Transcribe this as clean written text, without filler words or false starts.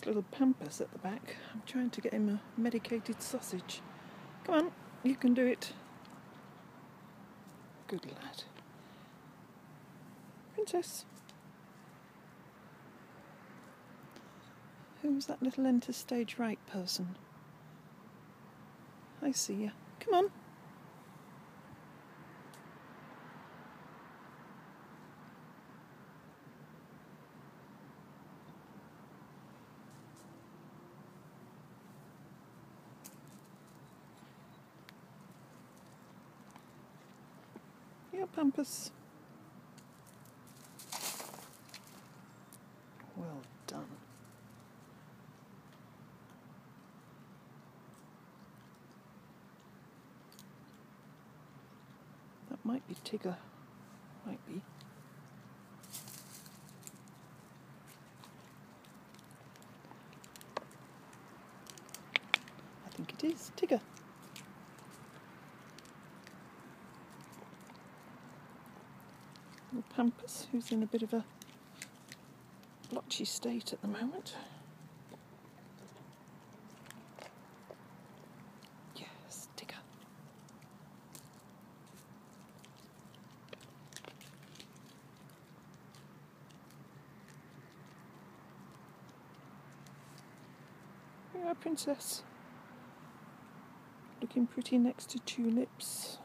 That's little Pampas at the back. I'm trying to get him a medicated sausage. Come on, you can do it. Good lad. Princess. Who's that little enter stage right person? I see you. Come on. Yeah, Pampas. Well done. That might be Tigger. Might be. I think it is Tigger. Little Pampas, who's in a bit of a blotchy state at the moment. Yes, Tigger. Yeah, Princess. Looking pretty next to tulips.